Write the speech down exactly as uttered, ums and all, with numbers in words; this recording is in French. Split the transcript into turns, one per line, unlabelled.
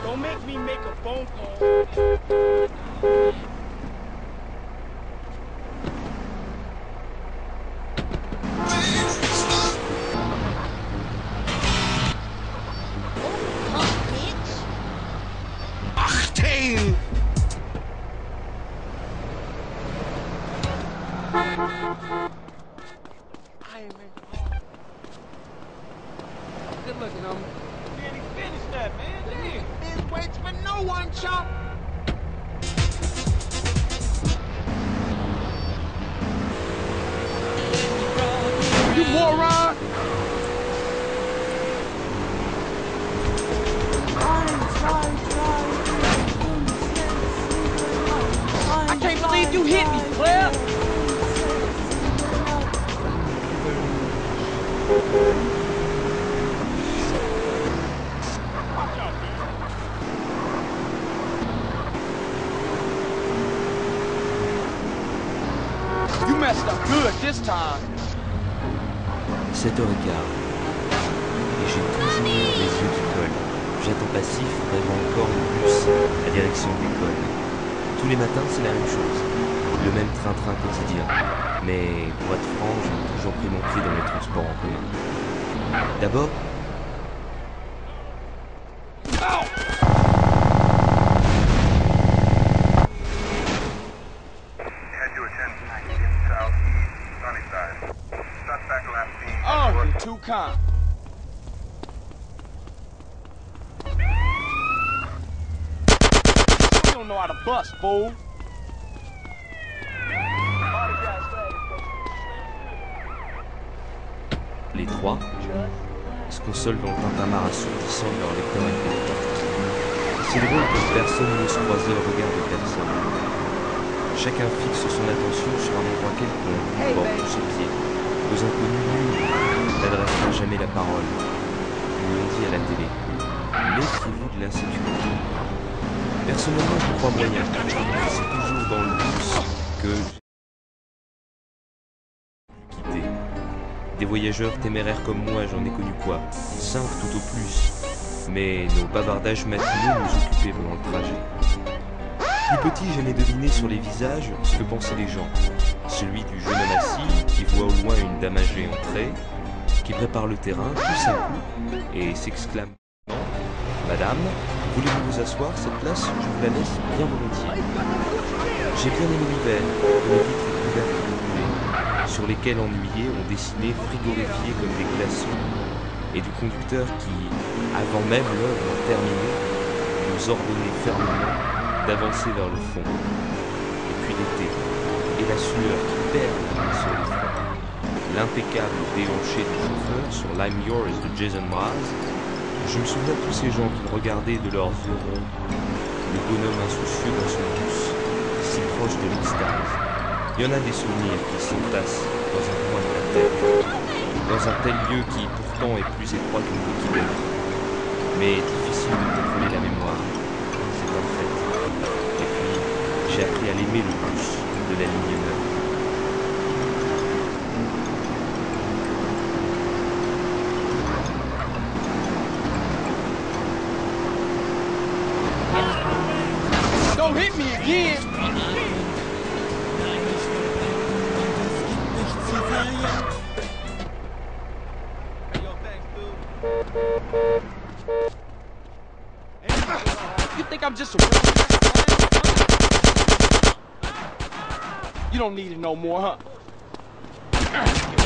Don't make me make a phone call.
achtzehn!
Good looking, homie. You ain't even finished that, man. Damn.
It waits for no one, chump!
You moron! I can't believe you hit me, Claire! You messed up good this time.
sept heures quinze. Et j'ai toujours les yeux qui collent. J'attends passif, rêvant encore le bus à direction de l'école. Tous les matins, c'est la même chose. Le même train-train quotidien. Mais pour être franc, j'ai toujours pris mon pied dans les transports en commun. D'abord,
Oh, you're too kind. You don't know how to bust, fool.
les trois se consolent dans le tintamarre assourdissant de leur lecteur M P trois. C'est drôle que personne n'ose croiser le regard de personne. Chacun fixe son attention sur un endroit quelconque, hey, porte tous ses pieds. Aux inconnus, nul n'adressera jamais la parole. Ils l'ont dit à la télé. Méfiez-vous de l'insécurité. Personnellement, je crois moyen. C'est toujours dans le bus que quitter. Des voyageurs téméraires comme moi, j'en ai connu quoi? Cinq tout au plus. Mais nos bavardages matinaux nous occupaient pendant le trajet. Plus petit, j'aimais deviner sur les visages ce que pensaient les gens. Celui du jeune homme assis, qui voit au loin une dame âgée entrer, qui prépare le terrain, pousse un coup, et s'exclame « Non, madame, voulez-vous vous asseoir? Cette place, je vous la laisse bien volontiers. » J'ai bien aimé l'hiver, les vitres couvertes de brûlés, sur lesquelles ennuyés on dessinait frigorifiés comme des glaçons, et du conducteur qui, avant même l'œuvre terminée, nous ordonnait fermement d'avancer vers le fond. Et puis l'été, et la sueur qui perd sur les fronts. L'impeccable déhanché du chauffeur sur Lime Yours de Jason Mraz. Je me souviens de tous ces gens qui le regardaient de leurs yeux ronds, le bonhomme insoucieux dans son bus, si proche de l'extase. Il y en a des souvenirs qui s'entassent dans un coin de la tête, dans un tel lieu qui pourtant est plus étroit qu'une coquille d'œuf. Mais difficile de contrôler la mémoire, c'est un fait. Et puis, j'ai appris à l'aimer le bus de la ligne neuf.
Don't hit me again! You think I'm just a... You don't need it no more, huh?